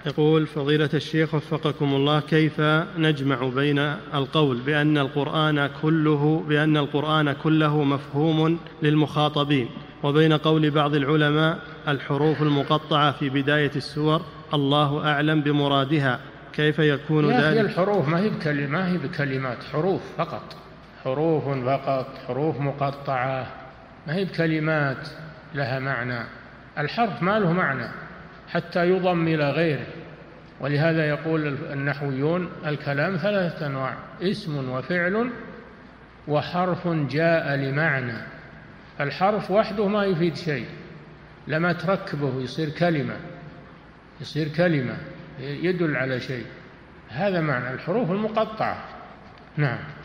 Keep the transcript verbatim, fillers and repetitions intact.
يقول فضيلة الشيخ وفقكم الله، كيف نجمع بين القول بأن القرآن كله بأن القرآن كله مفهوم للمخاطبين وبين قول بعض العلماء الحروف المقطعة في بداية السور الله أعلم بمرادها، كيف يكون ذلك؟ يا أخي الحروف ما هي بكلمات، ما هي بكلمات، حروف فقط، حروف فقط، حروف مقطعة، ما هي بكلمات لها معنى. الحرف ما له معنى حتى يضم إلى غيره، ولهذا يقول النحويون الكلام ثلاثة أنواع: اسم وفعل وحرف جاء لمعنى. الحرف وحده ما يفيد شيء، لما تركبه يصير كلمة، يصير كلمة يدل على شيء. هذا معنى الحروف المقطعة. نعم.